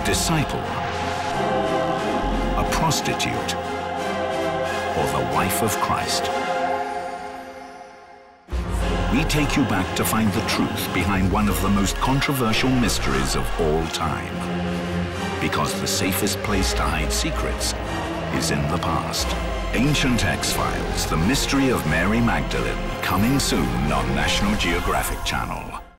disciple, a prostitute, or the wife of Christ. We take you back to find the truth behind one of the most controversial mysteries of all time. Because the safest place to hide secrets is in the past. Ancient X-Files, The Mystery of Mary Magdalene, coming soon on National Geographic Channel.